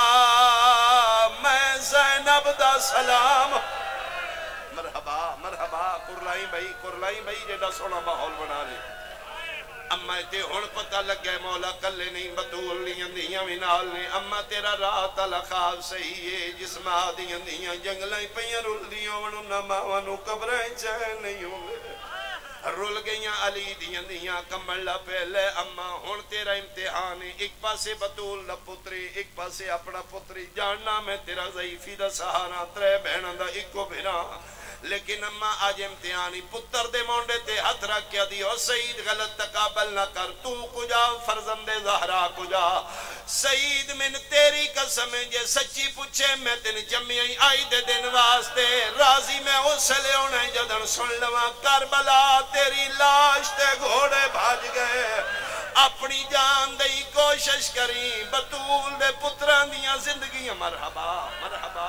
میں زینب دا سلام مرحبا مرحبا کرلائی بھائی کرلائی بھائی جیڑا سونا ماحول بنا لے اما تے ہون پتہ لگ گئے مولا کلے نہیں بطول لیاں دیاں منال نے اما تیرا رات الخاب صحیح ہے جسم آدیاں دیاں جنگلیں پیاں رول دیاں ونو نماوانو قبریں چین نہیں ہوں گے رول گئیاں علی دیاں دیاں کمبلا پہلے اما ہون تیرا امتحان ہے ایک پاسے بطول دا پتری ایک پاسے اپنا پتری جاننا میں تیرا ضعیفی دا سہارا ترے بہنہ دا ایکو بھیرا لیکن اما آج امتحانی پتر دے مونڈے تے ہتھ رکھ کیا دیو سعید غلط تقابل نہ کر تو کجا فرزند زہرا کجا سعید من تیری قسم جے سچی پوچھے میں تین جمعی آئی دے دن واسطے راضی میں اس لے انہیں جدن سن لواں کربلا تیری لاش تے گھوڑے بھاج گئے اپنی جان دئی کوشش کری بطول دے پتران دیاں زندگیاں مرحبا مرحبا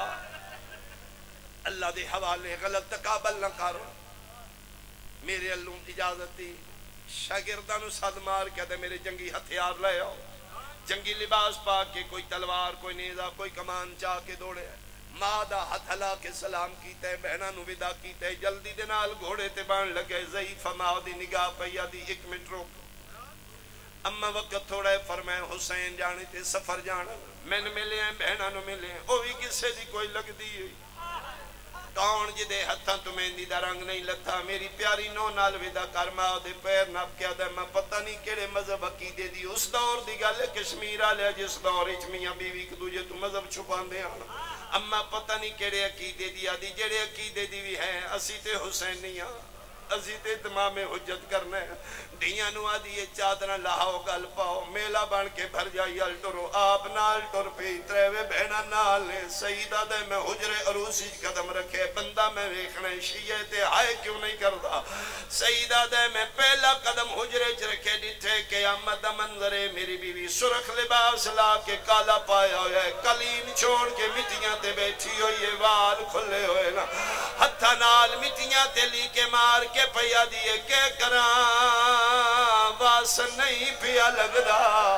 اللہ دے حوالے غلط تقابل نہ کرو میرے اللہ اجازت دی شاگردانو صد مار کیا دے میرے جنگی ہتھیار لے آؤ جنگی لباس پا کے کوئی تلوار کوئی نیزہ کوئی کمان چاہ کے دوڑے مادہ ہتھ ہلا کے سلام کیتے بہنانو ودا کیتے جلدی دے نال گھوڑے تے بان لگے ضعیف مادی نگاہ پیا دی ایک منٹ روک اما وقت تھوڑا ہے فرمائے حسین جانے تے سفر جانا میں نے ملے ہیں بہنانو ملے ہیں او بھی کسے دی کوئی لگ دی ہے کون جدے ہتھاں تو مہندی دا رنگ نہیں لتھا میری پیاری نو نال ودا کر میں دے پیر نپ کیا دے میں پتہ نہیں کیڑے مذہب عقیدے دی اس دور دی گل ہے کشمیر والے جس دور وچ میاں بیوی ایک دوجے تو مذہب چھپاندے ہن اما پتہ نہیں کیڑے عقیدے دی آدی جڑے عقیدے دی بھی ہیں اسی تے حسینیاں اسی تے تمام حجت کرنا ہے دیاں نو آدی یہ چادرہ لاؤ گل پاؤ میلہ بن کے بھر جائی ال ٹرو آپ نال ٹر پی تریوے بہنا نال سیدہ دے میں حجر عروسی قدم رکھے بندہ میں ویکھنے شیعہ تے ہائے کیوں نہیں کردا سیدہ دے میں پہلا قدم حجرے چ رکھے ڈٹھے قیامت منظرے میری بیوی سرخ لباس لا کے کالا پایا ہوئے کلین چھوڑ کے مٹیاں تے بیٹھی ہوئی وال کھلے ہوئے نا ہتھا نال مٹیاں تے لی کے مار کے پیا دیئے کہ کراں واس نہیں پیا لگدا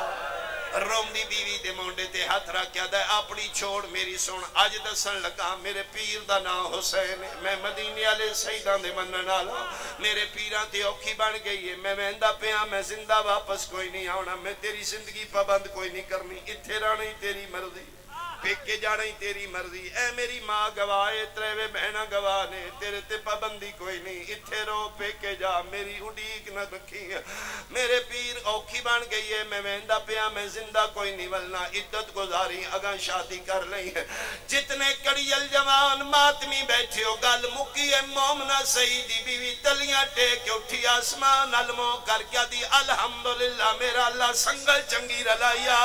روم دی بیوی دے مونڈے تے ہاتھ رکھیا دے اپنی چھوڑ میری سن اج دسن لگا میرے پیر دا نام حسین میں مدینے والے سیداں دے منن والا میرے پیراں تے اوکھی بن گئی ہے میں ویندا پیا میں زندہ واپس کوئی نہیں آنا میں تیری زندگی پابند کوئی نہیں کرنی ایتھے رہنا ہی تیری مرضی پیکے جانا ہی تیری مرضی اے میری ماں گواہ تریوے بہنا گواہ نے تیرے تے پابندی کوئی نہیں اتھے رو پیکے جا میری اڈیک نہ رکھی میرے پیر اوکھی بن گئی ہے میں ویندا پیا میں زندہ کوئی نہیں ولنا عدت گزاری اگاں شادی کر لئی ہے جتنے کڑیل جوان ماتمی بیٹھے ہو گل مکی ہے مومنہ سیدی بیوی تلیاں ٹیک اٹھی آسمان علموں کر کیا دی الحمدللہ میرا اللہ سنگل چنگی رلایا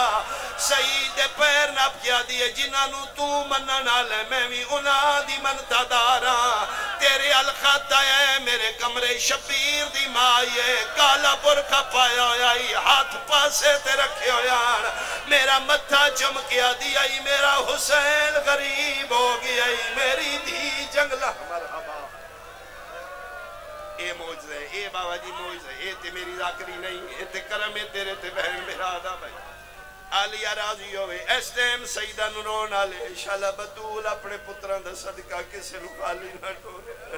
سید پیر نپ کیا دی جنہاں تو منن والے میں بھی انہاں دی منتا داراں تیرے الخط ہے میرے کمرے شبیر دی مائے کالا برکھا پایا ہوئی ہاتھ پاسے تے رکھے ہویان میرا متھا چمکیا دیا میرا حسین غریب ہو گیا میری دی جنگلہ مرحبا اے موجزہ اے بابا جی موجزہ اے تے میری ذاکری نہیں اے تے کرم ہے تیرے تے بہن میرا آدھا بھائی آلیہ راضی ہوئے اس ٹائم سیدہ نورون آلے شالہ بطول اپنے پتران دا صدقہ کسے لکھالی نہ ٹورے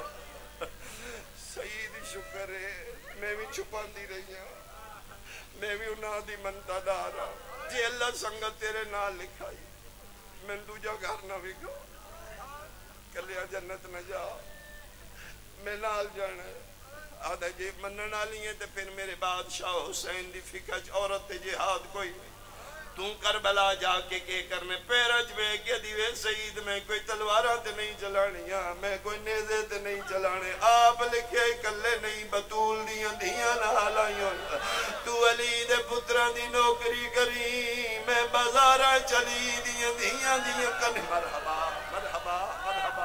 سید شکر ہے میں بھی چھپان دی رہی ہوں میں بھی انہاں دی منتا دارا جی اللہ سنگت تیرے نال لکھائی میں دو جا گھر نہ بھی گو کلیا جنت نہ جا میں نال جانا آدھا جی منن آلی ہیں تے پھر میرے بادشاہ حسین دی فکر عورت جہاد کوئی نہیں تو کربلا جا کے کے کرنے پیرج میں کہ دیوے سعید میں کوئی تلوارہ تے نہیں چلانی ہاں میں کوئی نیزے تے نہیں چلانے آپ لکھے کلے نہیں بطول دیاں دیاں نہ لائیوں تو علی دے پتران دی نوکری کری میں بازارہ چلی دیاں دیاں دیاں کنے مرحبا مرحبا مرحبا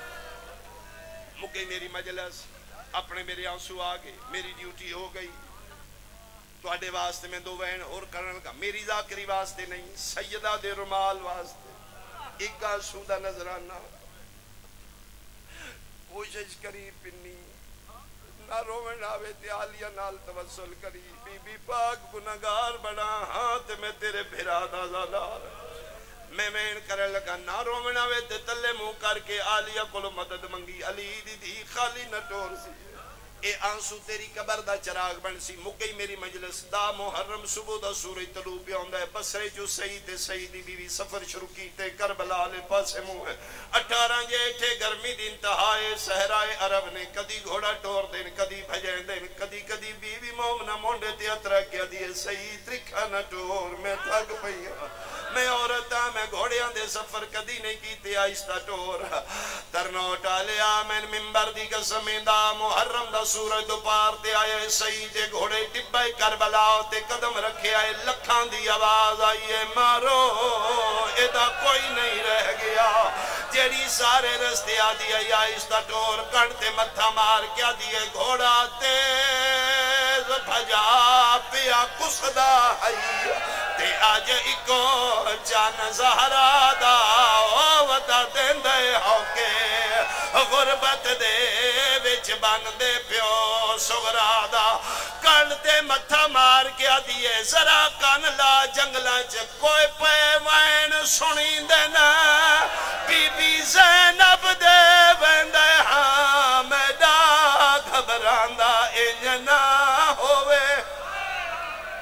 مکے میری مجلس اپنے میرے آنسو آگے میری ڈیوٹی ہو گئی تو آڈے واسطے میں دو وین اور کرن کا میری ذاکری واسطے نہیں سیدہ دے رمال واسطے ایک آنسو دا نظرانہ کوشش کری پنی نہ رومن آوے تے آلیہ نال توسل کری بی بی پاک گناہگار بڑا ہاتھ میں تیرے بھرا دا زالار میں میں کرے لگا نہ رومن آوے تے تلے مو کر کے آلیہ کلو مدد منگی علی دی دی خالی نہ ٹور سی اے آنسو تیری قبر دا چراغ بن سی مکئی میری مجلس دا محرم صبح دا سورج طلوع پہ ہوندہ ہے بسرے جو سعید سعیدی بیوی سفر شروع کیتے کربلا لے پاسے منہ ہے اٹھارہ جیٹھے گرمی دی انتہائے صحرائے عرب نے کدی گھوڑا ٹور دین کدی بھجین دین کدی کدی بیوی مومنہ مونڈے تے اترہ کیا دیئے سعید رکھا نہ ٹور میں تھک پہیا میں عورتاں میں گھوڑیاں دے سفر کدی نہیں کیتے آئستہ ٹور ترنوٹ آلیا میں ممبر دی قسمیں دا محرم دا سورج دو پار تے آئے سعید گھوڑے ٹبائی کربلا تے قدم رکھے آئے لکھان دی آواز آئیے مارو ایدہ کوئی نہیں رہ گیا جیڑی سارے رستے آدھی آئی آئستہ ٹور کنٹے متھا مار کیا دیئے گھوڑا تیز بھجا پیا کسدہ آئی تے آج اکو جان زہرہ دا وطا دین دے ہوکے غربت دے وچ بان دے پیو سغرا دا کنٹے متھا مار کیا دیئے ذرا کان لا جنگلہ چ کوئی پیوین سنی دینا بی بی زینب دے ویندے ہاں میڈا گھبراندہ انجنا ہوئے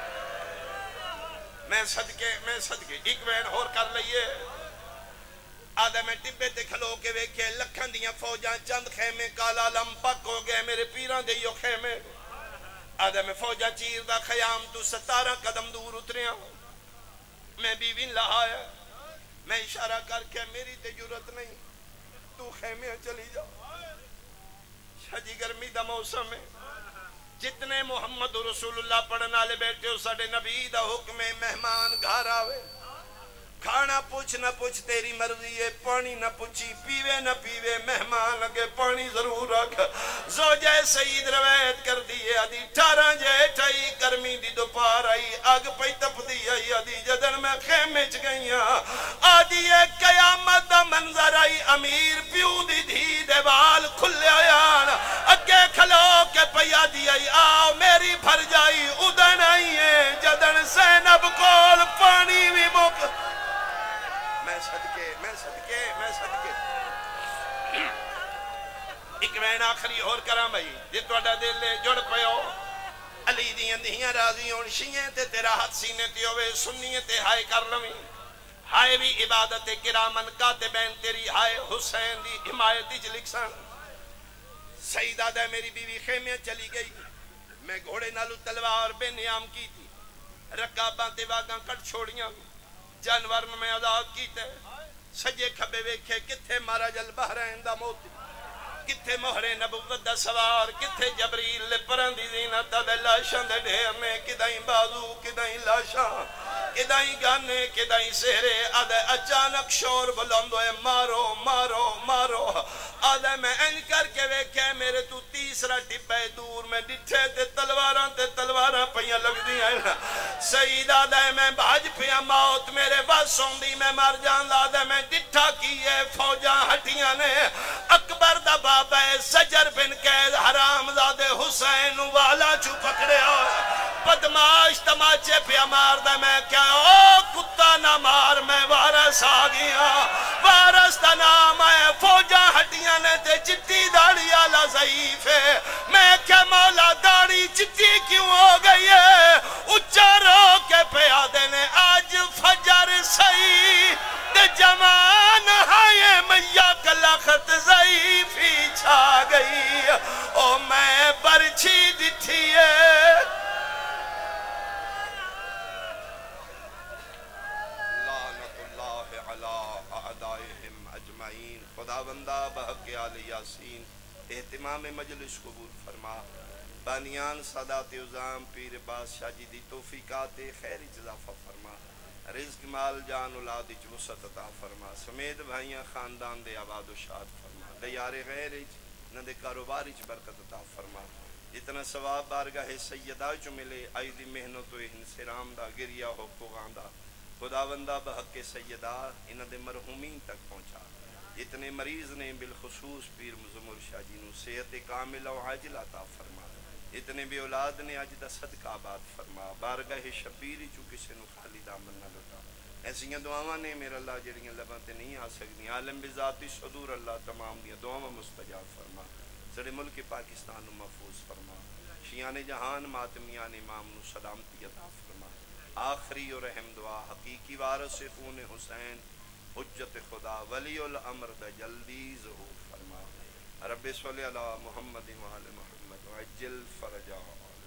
میں صدقے میں صدقے ایک وین اور کر لئیے آدھے میں ٹبے تے کھلو کے ویکھے لکھن دیاں فوجاں چند خیمے کالا لم پک ہو گئے میرے پیران دے یو خیمے آدھے میں فوجاں چیر دا خیام تو ستارہ قدم دور اتریاں میں بیوین لہایا میں اشارہ کر کے میری تے جرت نہیں تو خیمے چلی جا شجی گرمی دا موسم ہے جتنے محمد رسول اللہ پڑھنا لے بیٹھے ہو ساڑے نبی دا حکم مہمان گھر آوے کھانا پوچھ نہ پوچھ تیری مرضی ہے پانی نہ پوچھی پیوے نہ پیوے مہمان لگے پانی ضرور رکھ زوجہ سید روایت کر دیئے آدھی ٹھارہ جے ٹھائی گرمی دی دوپار آئی آگ پئی تپ دی آئی آدھی جدن میں خیمے چ گئیاں آدھی ایک قیامت دا منظر آئی امیر پیو دی دھی دے بال کھلے آیان اگے کھلو کے پیا دی آئی آؤ میری بھر جائی ادن آئی ہے جدن زینب کول پانی بھی مک میں صدقے میں صدقے میں صدقے ایک وین آخری اور کرام بھائی جی توڑا دل لے جڑ پیو علی دیاں دیاں راضی ہون شیئیں تے تیرا حد سینے تے ہوئے سنیے تے ہائے کر لویں ہائے بھی عبادت کرامن کاتبین تیری ہائے حسین دی حمایتی جلکسان سیدہ دے میری بیوی خیمے چلی گئی میں گھوڑے نالو تلوار بے نیام کی تھی رکاباں تے واگاں کٹ چھوڑیاں جانور میں آزاد کیتے سجے کھبے ویکھے کتھے مارا جل بحرین دا موتی کتھے مہر نبوت دا سوار کتھے جبریل لے پرندی زینت دے لاشاں دے ڈھیر میں کدائیں بازو کدائیں لاشاں کدائیں گانے کدائیں سہرے آدھے اچانک شور بلند ہوئے مارو مارو مارو آدھے میں این کر کے ویکھے میرے تو تیسرا ٹپے دور میں ڈٹھے تے تلواراں تے تلواراں پہیاں لگ دی ہیں سید آدھے میں بھاج پیا موت میرے بس ہوندی میں مر جان آدھے میں ڈٹھا کیے فوجاں ہٹیاں نے اکبر دا بابا سجر بن قید حرام زادے حسین والا چھو پکڑے ہوئے بدماش تماچے پیا مار دے میں کیا او کتا نہ مار میں وارس آگیا وارس دا نام ہے فوجاں ہٹیاں نے تے چٹی داڑی آلہ ضعیف ہے میں کیا مولا داڑی چٹی کیوں ہو گئی ہے اچھا رو کے پیادے نے آج فجر سئی تے جوان ہائے میاں کلا خط ضعیفی چھا گئی او میں برچھی دٹھی ہے خداوندہ بحق آل یاسین اہتمام مجلس قبول فرما بانیان سادات عظام پیر بادشاہ جی دی توفیقات خیر اضافہ فرما رزق مال جان اولاد وسعت عطا فرما سمیت بھائیاں خاندان دے آباد و شاد فرما دیار غیر نہ دے کاروبار وچ برکت عطا فرما جتنا ثواب بارگاہ سیدہ جو ملے آئی دی محنت و انصرام دا گریا ہو پوغاں دا خداوندہ بحق سیدہ انہ دے مرحومین تک پہنچا جتنے مریض نے بالخصوص پیر مزمر شاہ جی نو صحت کامل و عاجل عطا فرما جتنے بھی اولاد نے اج دا صدقہ آباد فرما بارگاہ شبیر چو کسے نو خالی دامن نہ لٹا ایسیاں دعاواں نے میرا اللہ جڑیاں لباں تے نہیں آ سکدی عالم بذاتی صدور اللہ تمام دیاں دعاواں مستجاب فرما سڑے ملک پاکستان نو محفوظ فرما شیان جہان ماتمیان امام نو سلامتی عطا فرما آخری اور رحم دعا حقیقی وارث خون حسین حجت خدا ولی الامر دا جلدی ظہور فرما رب صلی اللہ محمد و آل محمد وعجل فرجہ